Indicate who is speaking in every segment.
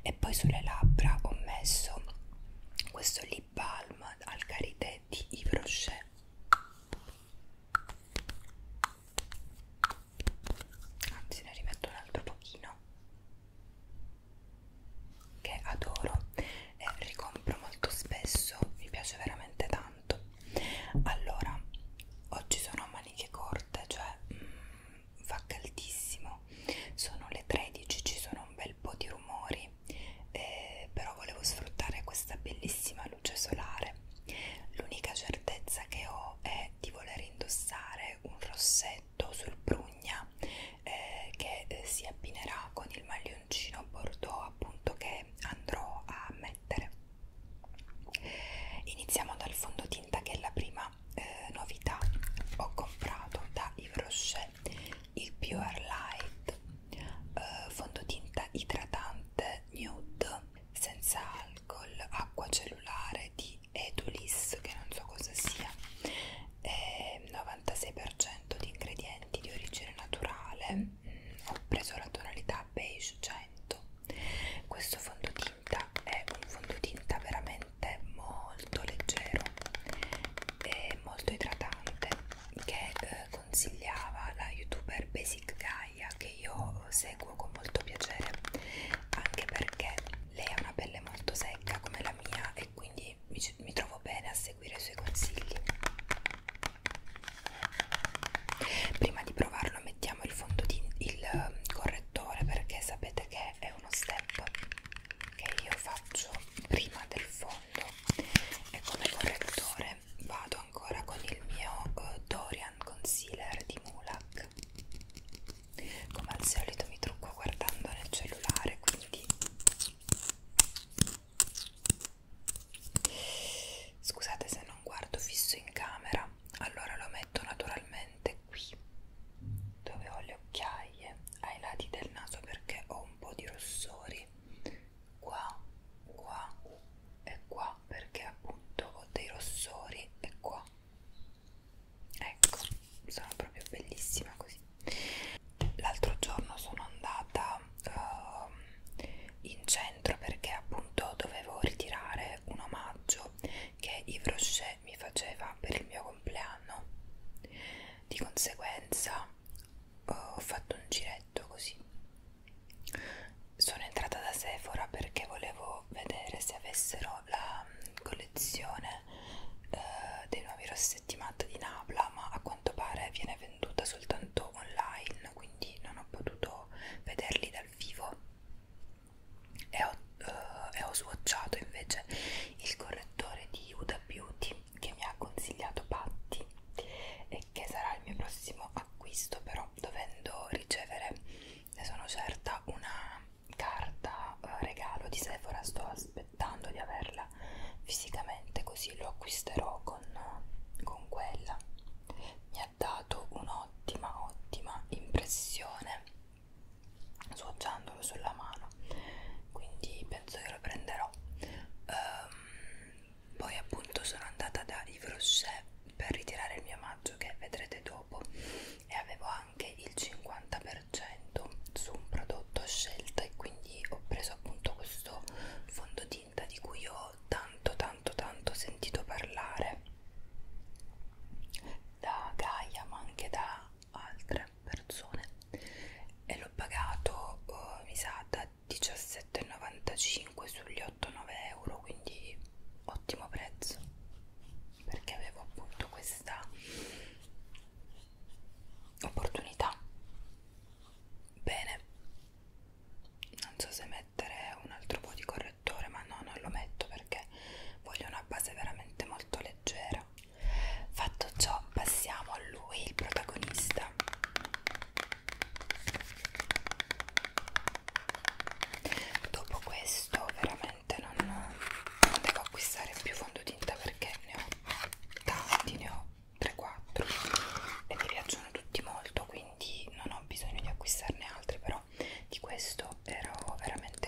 Speaker 1: E poi sulle labbra ho messo questo lip balm al karité di Yves Rocher, anzi ne rimetto un altro pochino, che adoro e ricompro molto spesso, mi piace veramente tanto. Allora, oggi sono a maniche corte, cioè fa caldissimo, sono le 13, ci sono un bel po' di rumori, però volevo sfruttare questa bellissima luce solare. L'unica certezza che ho è di voler indossare un rossetto sul prugna che si abbinerà con il maglioncino bordeaux appunto che andrò a mettere. Iniziamo dal fondotinta, che è la prima novità. Ho comprato da Yves Rocher il Pure Light fondotinta idratante nude senza alcol, acqua cellulare di Edulis, che non so cosa sia, 96% di ingredienti di origine naturale. Ho preso la tonalità beige 100. Questo fondotinta è un fondotinta veramente molto leggero e molto idratante, che consigliava la youtuber Basic Gaia, che io seguo con molto piacere, anche perché lei ha una pelle molto secca come la mia e quindi mi trovo bene a seguire i suoi consigli. Prima di provarlo mettiamo il correttore, perché sapete che è uno step che io faccio prima del fondo, e come correttore vado ancora con il mio Dorian Concealer di Mulac. Come al solito mi trucco guardando nel cellulare, quindi scusate se non guardo fisso in camera. Allora lo metto naturalmente qui dove ho le occhiaie, ai lati del naso, perché ho un po' di rossori qua, qua e qua, perché appunto ho dei rossori e qua. Ecco, sono proprio bellissima così. L'altro giorno sono andata in centro perché appunto dovevo ritirare un omaggio che Yves Rocher mi faceva per il mio compleanno. Di conseguenza ho fatto un giretto così. Sono entrata da Sephora perché volevo vedere se avessero la collezione dei nuovi rossetti matte di Nabla, ma a quanto pare viene venduta soltanto online, quindi non ho potuto vederli dal vivo, e ho swatchato invece il correttore di Huda Beauty che mi ha consigliato Patti e che sarà il mio prossimo acquisto, però dovendo ricevere, ne sono certa, una carta regalo di Sephora, sto aspettando di averla fisicamente, così lo acquisterò con quella. Mi ha dato un'ottima impressione swatchandolo sulla mano, quindi penso che lo prenderò. Poi appunto sono andata da Yves Rocher per ritirare il mio omaggio, che vedrete dopo, e avevo anche il 50% su un prodotto a scelta, e quindi ho preso appunto questo fondotinta di cui ho tanto sentito parlare da Gaia, ma anche da altre persone, e l'ho pagato mi sa da 17,95 sugli 8-9 euro, quindi ottimo prezzo, perché avevo appunto questa opportunità. Bene, non so se mettere un altro po' di correttore, ma no, non lo metto perché voglio una base veramente molto leggera. Fatto ciò, passiamo a lui, il protagonista. Dopo questo veramente non devo acquistare più fondotinta, perché ne ho tanti, ne ho 3-4 e mi piacciono tutti molto, quindi non ho bisogno di acquistarne altri, però di questo ero veramente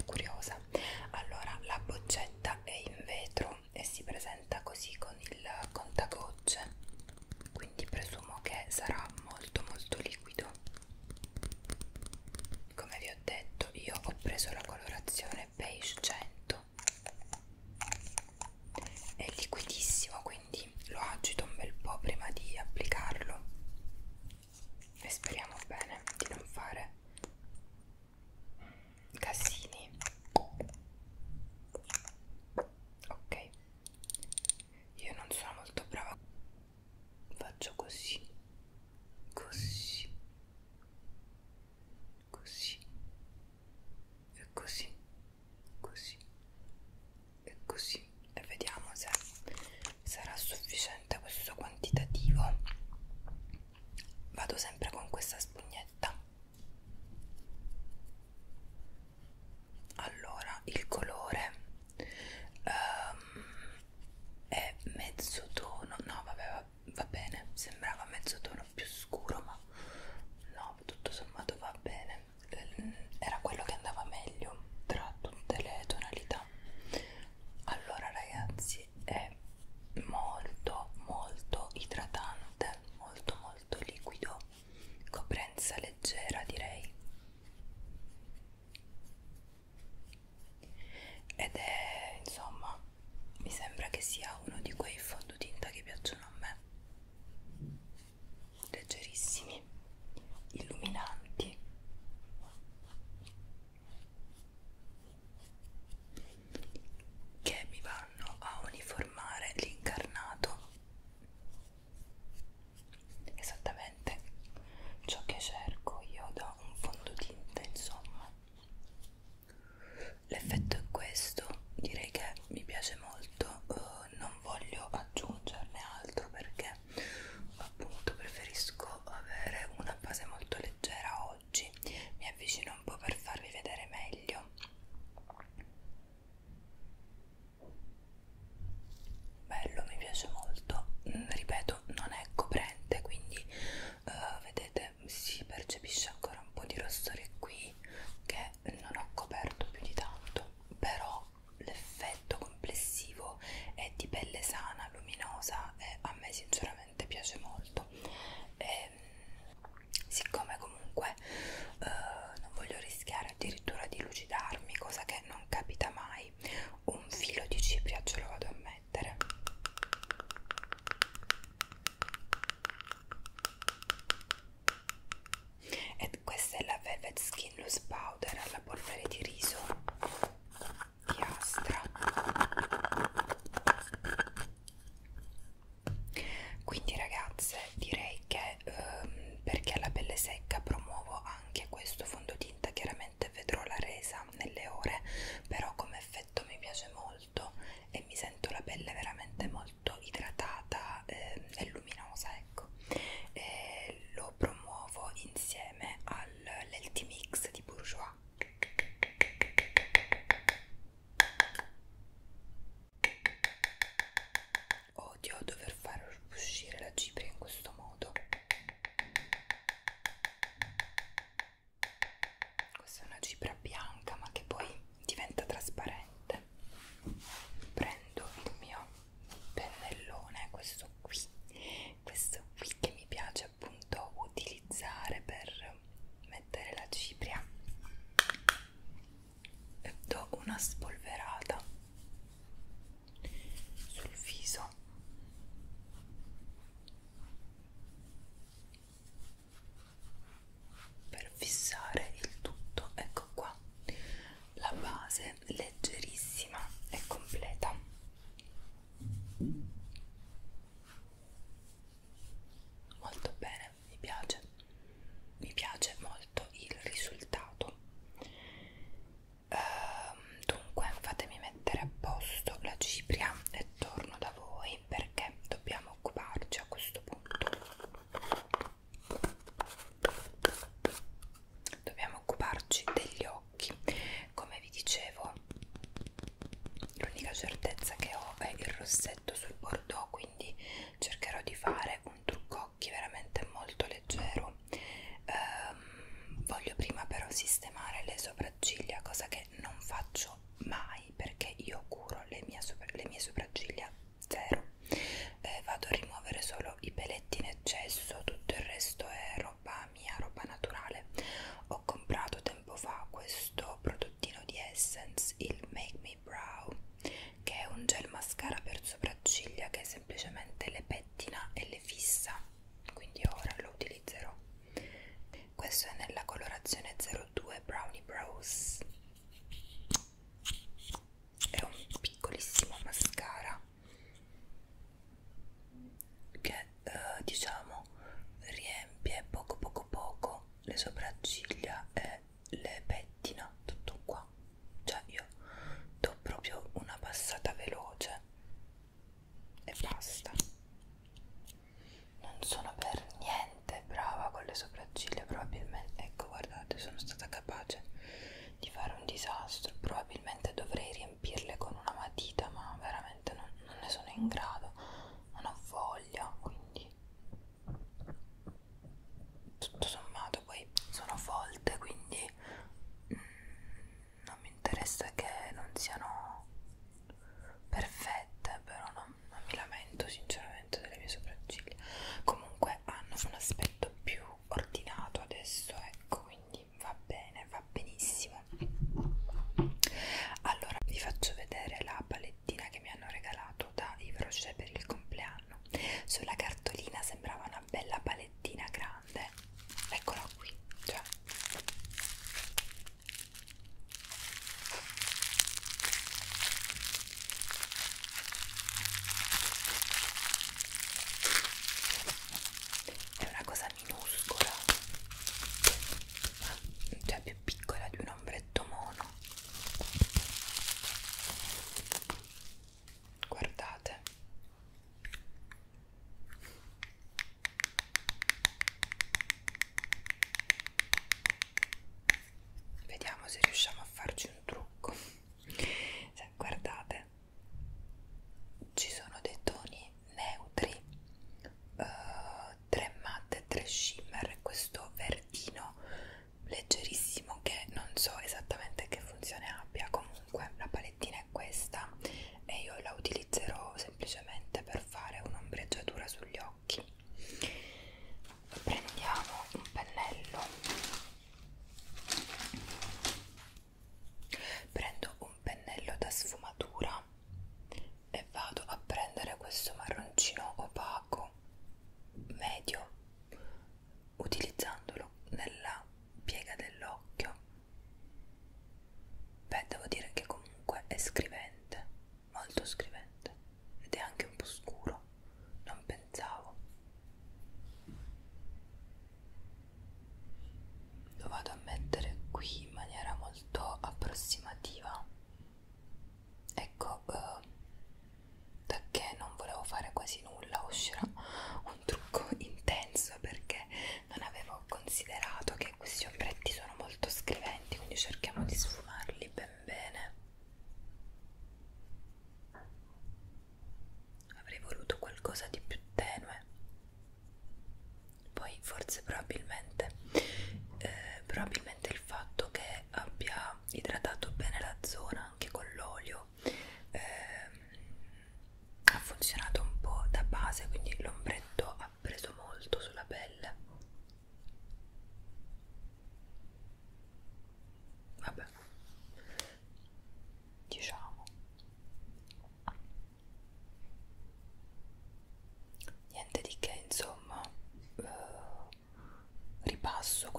Speaker 1: faccio così, così, così e così, così e così, e vediamo se sarà sufficiente questo quantitativo. Vado sempre con questa spugnetta. Allora, il colore è mezzo tono, no vabbè, va bene, sembrava mezzo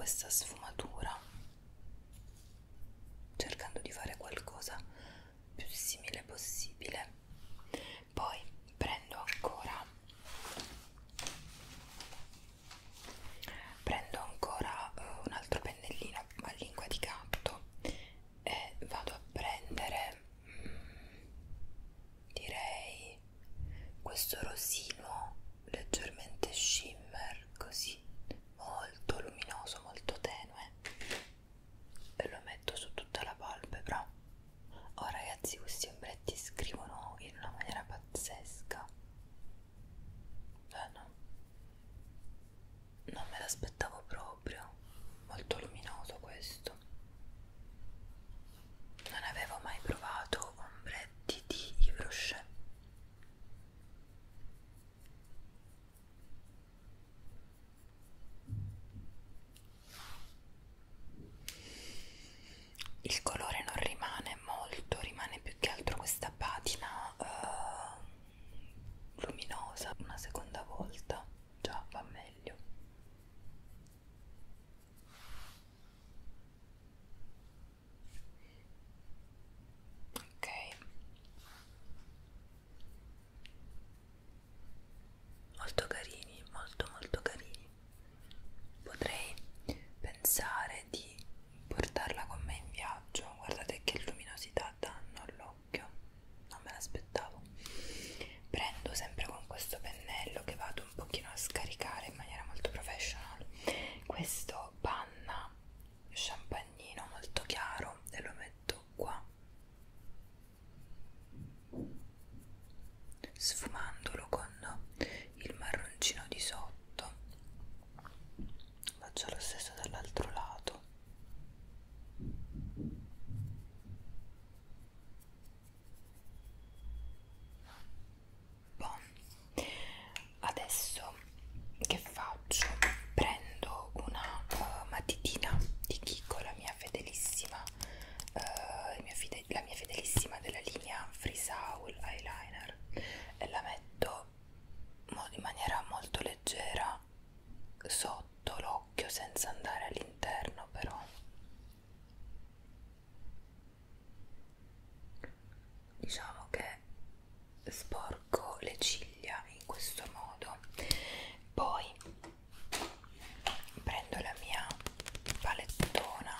Speaker 1: questa sfumatura, cercando di fare qualcosa più simile possibile. Poi prendo ancora un altro pennellino a lingua di gatto e vado a prendere, direi, questo rosino leggermente shimmer, così molto luminoso, molto tenue, e lo metto su tutta la palpebra. Oh ragazzi, questi ombretti scrivono in una maniera pazzesca. No, non me l'aspettavo proprio. Molto luminoso questo. Non avevo mai provato ombretti di Yves Rocher. Il colore non rimane molto, rimane più che altro questa patina luminosa. Una seconda volta già va meglio. Ok, molto carini, molto carini. Potrei pensare di portarla con me in viaggio. Guardate che luminosità danno all'occhio, non me l'aspettavo. Prendo sempre con questo pennello che vado un pochino a scaricare in maniera molto professional questo panna champagnino molto chiaro e lo metto qua, sfumandolo con il marroncino di sotto. Faccio lo stesso dall'altro lato. Bon. Adesso che faccio? Prendo una matitina di Kiko, la mia fedelissima della linea Frisaul Eyeliner, e la metto in maniera molto leggera sotto l'occhio senza andare all'interno, però. Diciamo che sporco le ciglia in questo modo. Poi prendo la mia palettona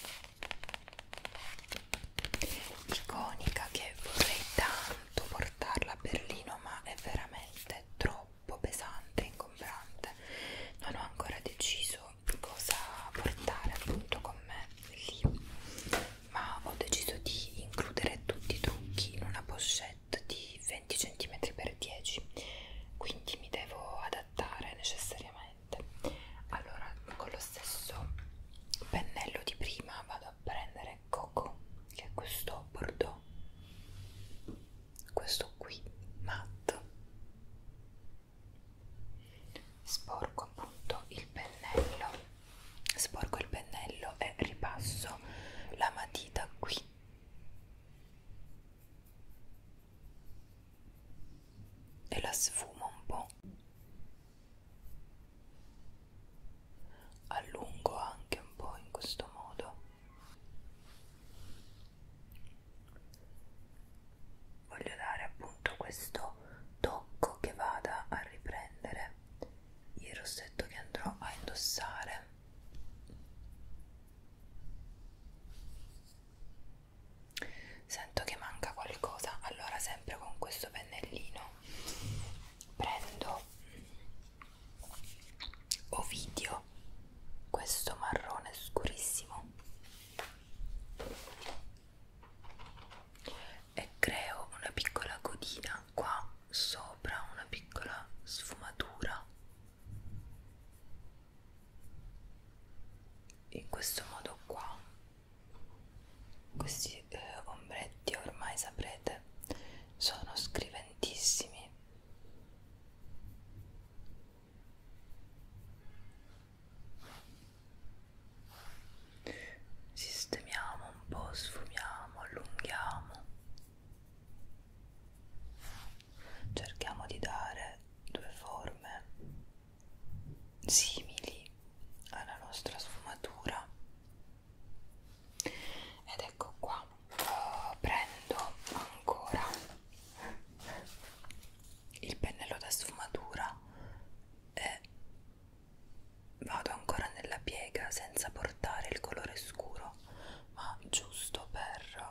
Speaker 1: iconica che vorrei tanto portarla a Berlino, ma è veramente troppo pesante e ingombrante. Non ho ancora deciso cosa portare appunto con me lì, ma ho deciso di includere tutti i trucchi in una pochette di 20 cm x 10, quindi mi devo adattare necessariamente. Allora, con lo stesso pennello di prima vado a prendere Coco, che è questo bordeaux, questo qui matte. Sporco appunto il pennello, e ripasso la matita qui. E la sfumo un po', allungo anche un po' in questo modo. Voglio dare appunto questo tocco che vada a riprendere il rossetto che andrò a indossare. Sento che manca qualcosa, allora sempre con questo pennellino prendo Ovidio, questo marrone scurissimo, e creo una piccola codina qua sopra, una piccola sfumatura in questo modo qua. Questi ombretti ormai saprete sono scriventissimi. Sistemiamo un po', sfumiamo, allunghiamo, cerchiamo di dare due forme simili alla nostra sfumatura. senza portare il colore scuro, ma giusto per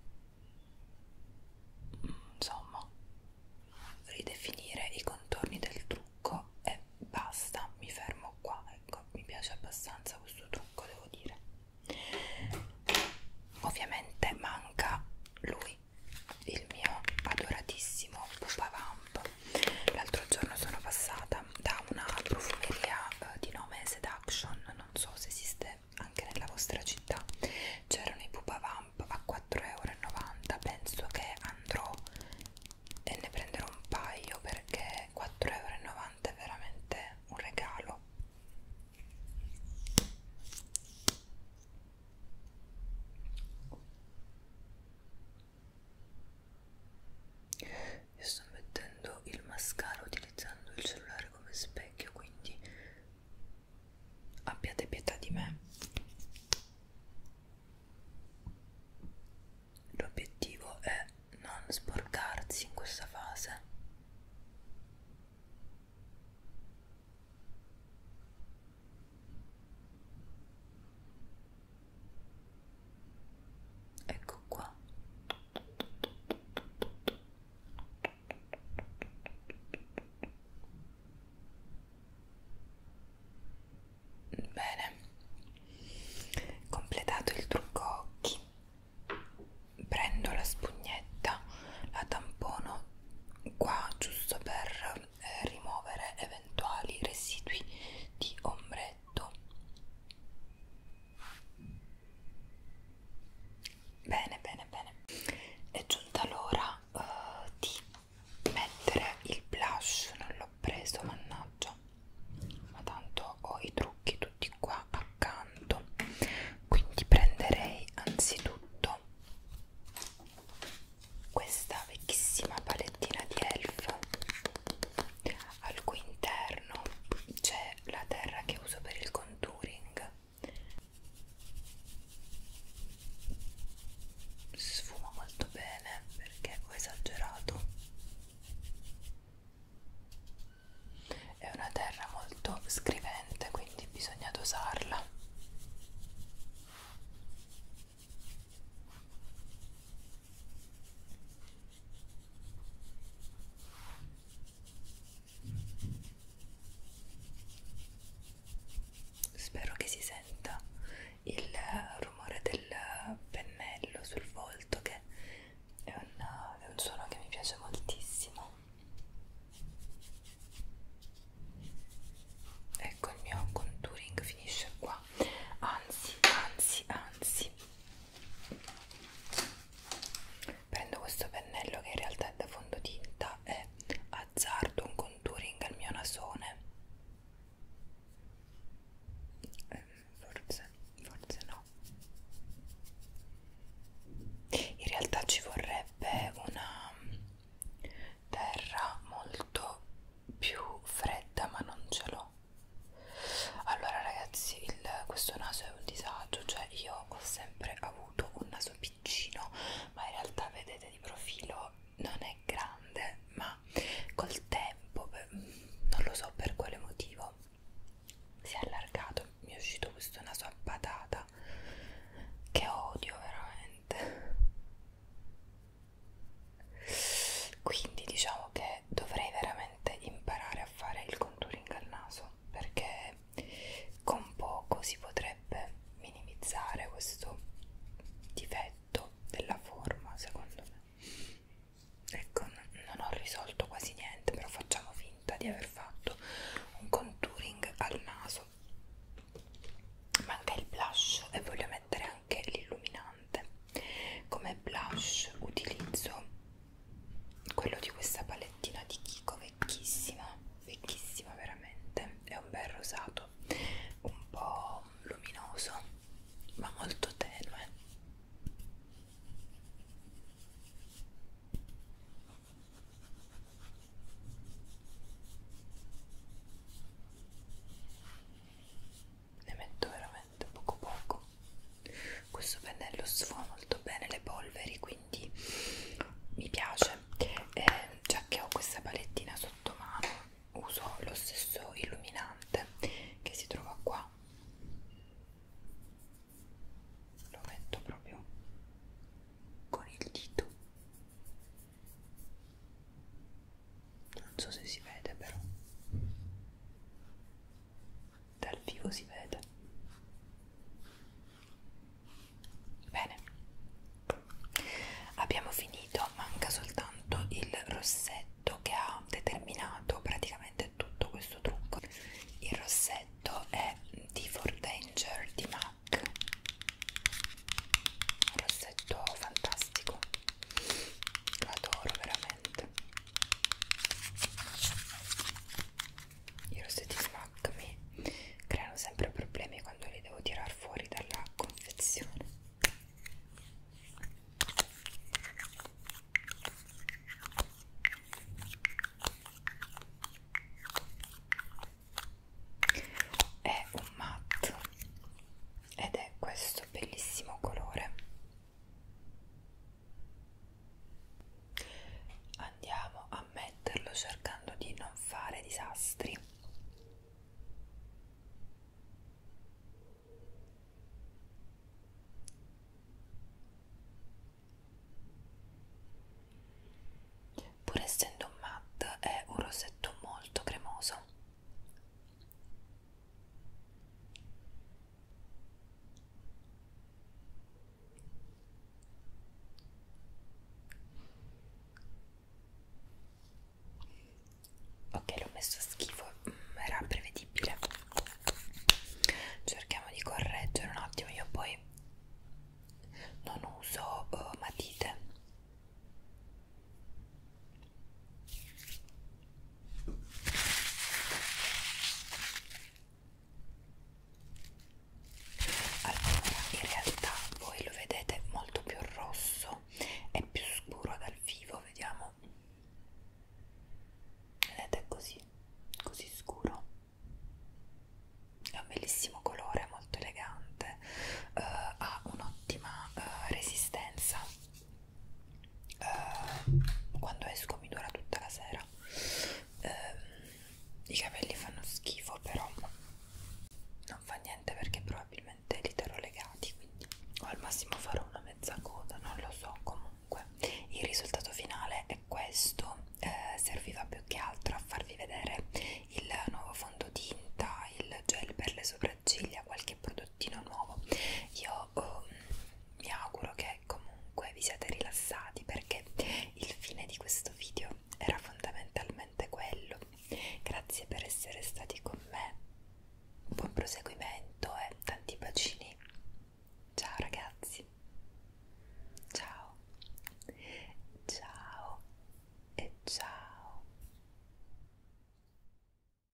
Speaker 1: insomma ridefinire i contorni del trucco e basta. Mi fermo qua, ecco, mi piace abbastanza questo trucco, devo dire. Ovviamente manca lui, il mio adoratissimo Pupa Vamp. L'altro giorno sono passata da una profumeria di nome Seduction, non so se esiste anche nella vostra città. C'erano i Pupa Vamp a 4,90 €. Penso che andrò e ne prenderò un paio perché 4,90 € è veramente un regalo. Io sto mettendo il mascara utilizzando il cellulare come specchio, quindi abbiate pietà di me. L'obiettivo è non sporcarsi in questa fase. Ecco qua. Bene, completato il trucco occhi, prendo la spugnetta, la tampono qua giusto per rimuovere eventuali residui di ombretto. Bene, bene, bene. È giunta l'ora di mettere il blush. Non l'ho preso, mannaggia, ma tanto ho i trucchi tutti qua accanto, quindi prenderei anzitutto questa vecchissima palettina di Elf, al cui interno c'è la terra che uso per il contouring. Sfuma molto bene perché ho esagerato. È una terra molto scrivente, quindi bisogna dosarla. Spero che si senta il rumore del pennello sul volto, che è un suono che mi piace moltissimo. Ecco, il mio contouring finisce qua. Anzi, prendo questo pennello che in realtà è da fondotinta e azzardo un contouring al mio nasone. Forse no. In realtà ci vorrebbe una terra molto più fredda, ma non ce l'ho. Allora ragazzi, questo naso è un disagio, cioè io ho sempre avuto un naso piccino, ma in realtà vedete di profilo non è grande, ma col tempo, non lo so per quale motivo, si è allargato, mi è uscito questo naso a patata che odio veramente. Quindi diciamo che dovrei veramente imparare a fare il contouring al naso, perché con poco si potrebbe minimizzare questo difetto della forma, secondo me. Ecco, non ho risolto quasi niente, però facciamo finta di aver fatto un contouring al naso. Manca il blush e voglio mettere anche l'illuminante. Come blush utilizzo quello di questa palettina di Kiko, vecchissima, vecchissima veramente, è un bel rosato